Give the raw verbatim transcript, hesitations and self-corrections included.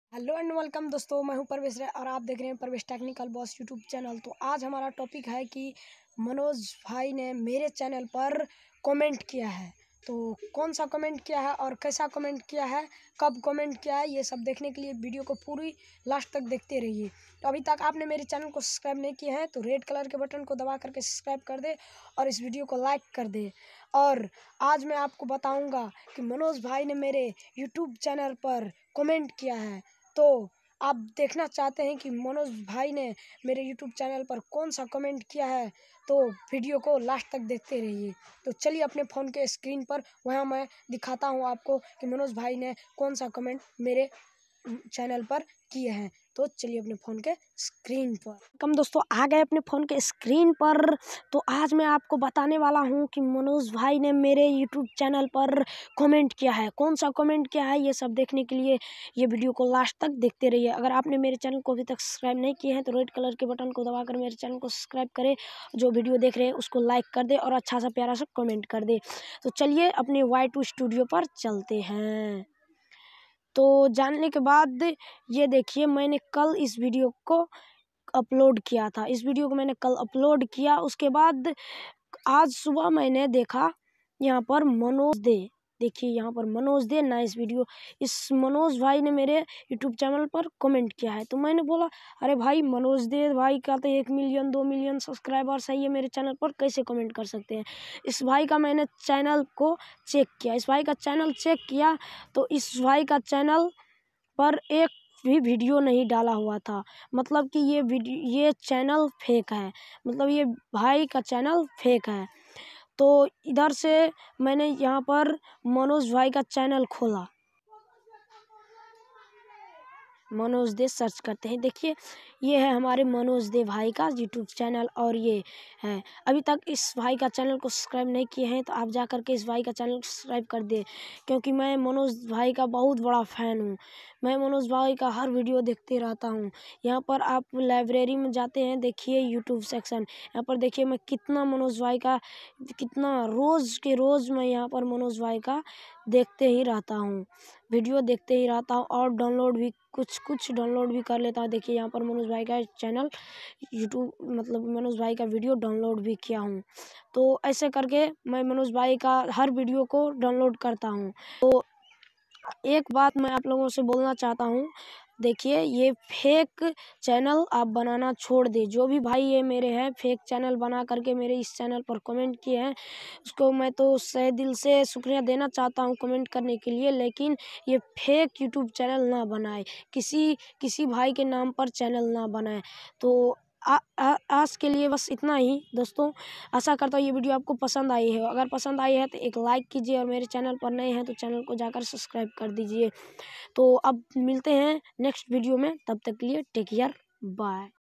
Hello and welcome दोस्तों, मैं हूं परवेश राय और आप देख रहे हैं Parvesh technical boss YouTube channel. तो आज हमारा टॉपिक है कि मनोज भाई ने मेरे चैनल पर कमेंट किया है। तो कौन सा कमेंट किया है और कैसा कमेंट किया है, कब कमेंट किया है, ये सब देखने के लिए वीडियो को पूरी लास्ट तक देखते रहिए। तो अभी तक आपने मेरे चैनल को सब्सक्राइब नहीं किया है तो रेड कलर के बटन को दबा करके सब्सक्राइब कर दे और इस वीडियो को लाइक कर दे। और आज मैं आपको बताऊँगा कि मनोज भाई ने मेरे यूट्यूब चैनल पर कमेंट किया है। तो आप देखना चाहते हैं कि मनोज भाई ने मेरे यूट्यूब चैनल पर कौन सा कमेंट किया है, तो वीडियो को लास्ट तक देखते रहिए। तो चलिए अपने फ़ोन के स्क्रीन पर वहाँ मैं दिखाता हूँ आपको कि मनोज भाई ने कौन सा कमेंट मेरे चैनल पर किए हैं। तो चलिए अपने फ़ोन के स्क्रीन पर कम दोस्तों आ गए अपने फ़ोन के स्क्रीन पर। तो आज मैं आपको बताने वाला हूं कि मनोज भाई ने मेरे यूट्यूब चैनल पर कमेंट किया है। कौन सा कमेंट किया है ये सब देखने के लिए ये वीडियो को लास्ट तक देखते रहिए। अगर आपने मेरे चैनल को अभी तक सब्सक्राइब नहीं किए हैं तो रेड कलर के बटन को दबाकर मेरे चैनल को सब्सक्राइब करें, जो वीडियो देख रहे हैं उसको लाइक कर दे और अच्छा सा प्यारा सा कमेंट कर दे। तो चलिए अपने वाई टू स्टूडियो पर चलते हैं। तो जानने के बाद ये देखिए, मैंने कल इस वीडियो को अपलोड किया था। इस वीडियो को मैंने कल अपलोड किया, उसके बाद आज सुबह मैंने देखा यहाँ पर मनोज दे, देखिए यहाँ पर मनोज दे नाइस वीडियो, इस मनोज भाई ने मेरे यूट्यूब चैनल पर कमेंट किया है। तो मैंने बोला अरे भाई, मनोज दे भाई का तो एक मिलियन दो मिलियन सब्सक्राइबर्स है, ये मेरे चैनल पर कैसे कमेंट कर सकते हैं। इस भाई का मैंने चैनल को चेक किया, इस भाई का चैनल चेक किया तो इस भाई का चैनल पर एक भी वीडियो नहीं डाला हुआ था। मतलब कि ये वीडियो ये चैनल फेक है, मतलब ये भाई का चैनल फेक है। तो इधर से मैंने यहाँ पर मनोज भाई का चैनल खोला, मनोज दे सर्च करते हैं। देखिए ये है हमारे मनोज दे भाई का यूट्यूब चैनल और ये है। अभी तक इस भाई का चैनल को सब्सक्राइब नहीं किए हैं तो आप जा कर के इस भाई का चैनल को सब्सक्राइब कर दे, क्योंकि मैं मनोज भाई का बहुत बड़ा फ़ैन हूँ। मैं मनोज भाई का हर वीडियो देखते रहता हूँ। यहाँ पर आप लाइब्रेरी में जाते हैं, देखिए यूट्यूब सेक्शन, यहाँ पर देखिए मैं कितना मनोज भाई का कितना रोज़ के रोज़ मैं यहाँ पर मनोज भाई का देखते ही रहता हूँ, वीडियो देखते ही रहता हूँ और डाउनलोड भी कुछ कुछ डाउनलोड भी कर लेता हूँ। देखिए यहाँ पर मनोज भाई का चैनल यूट्यूब मतलब मनोज भाई का वीडियो डाउनलोड भी किया हूँ। तो ऐसे करके मैं मनोज भाई का हर वीडियो को डाउनलोड करता हूँ। तो एक बात मैं आप लोगों से बोलना चाहता हूँ, देखिए ये फेक चैनल आप बनाना छोड़ दे। जो भी भाई ये मेरे हैं फेक चैनल बना करके मेरे इस चैनल पर कमेंट किए हैं, उसको मैं तो सहे दिल से शुक्रिया देना चाहता हूँ कमेंट करने के लिए। लेकिन ये फेक यूट्यूब चैनल ना बनाए, किसी किसी भाई के नाम पर चैनल ना बनाए। तो आ, आ, आज के लिए बस इतना ही दोस्तों। आशा करता हूँ ये वीडियो आपको पसंद आई है। अगर पसंद आई है तो एक लाइक कीजिए और मेरे चैनल पर नए हैं तो चैनल को जाकर सब्सक्राइब कर दीजिए। तो अब मिलते हैं नेक्स्ट वीडियो में, तब तक के लिए टेक केयर, बाय।